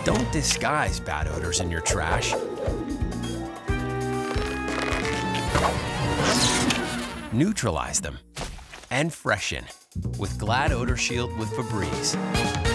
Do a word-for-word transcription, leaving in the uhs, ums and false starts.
Don't disguise bad odors in your trash. Neutralize them and freshen with Glad Odor Shield with Febreze.